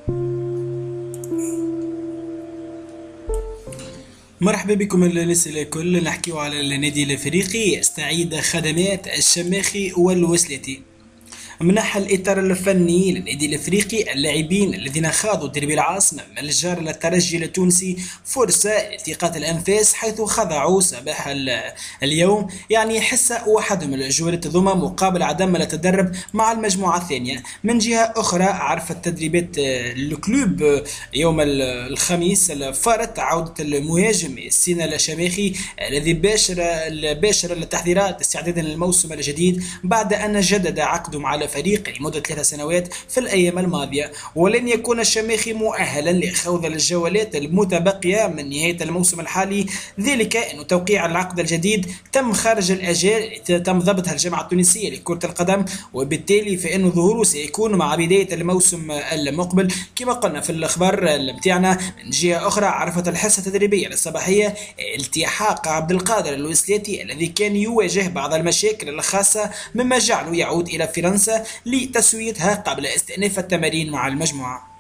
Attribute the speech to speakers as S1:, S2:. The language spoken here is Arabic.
S1: مرحبا بكم الناس الكل. نحكيو على النادي الافريقي يستعيد خدمات الشماخي والوسلاتي. منح الإطار الفني للنادي الافريقي اللاعبين الذين خاضوا درب العاصمة من الجار للترجي التونسي فرصة لالتقاط الأنفاس، حيث خضعوا صباح اليوم حس وحدهم الجولة ضمن مقابل عدم التدرب مع المجموعة الثانية. من جهة أخرى عرفت تدريبات الكلوب يوم الخميس فرض عودة المهاجم سينا الشماخي الذي باشر التحضيرات استعدادا للموسم الجديد بعد أن جدد عقده مع الفريق لمدة 3 سنوات في الأيام الماضية. ولن يكون الشماخي مؤهلا لخوض الجولات المتبقية من نهاية الموسم الحالي، ذلك أن توقيع العقد الجديد تم خارج الأجال تم ضبطها الجامعة التونسية لكرة القدم، وبالتالي فإن ظهوره سيكون مع بداية الموسم المقبل كما قلنا في الأخبار متاعنا. من جهة أخرى عرفت الحصة التدريبية الصباحية التحاق عبد القادر الوسلاتي الذي كان يواجه بعض المشاكل الخاصة مما جعله يعود إلى فرنسا لتسويتها قبل استئناف التمارين مع المجموعة.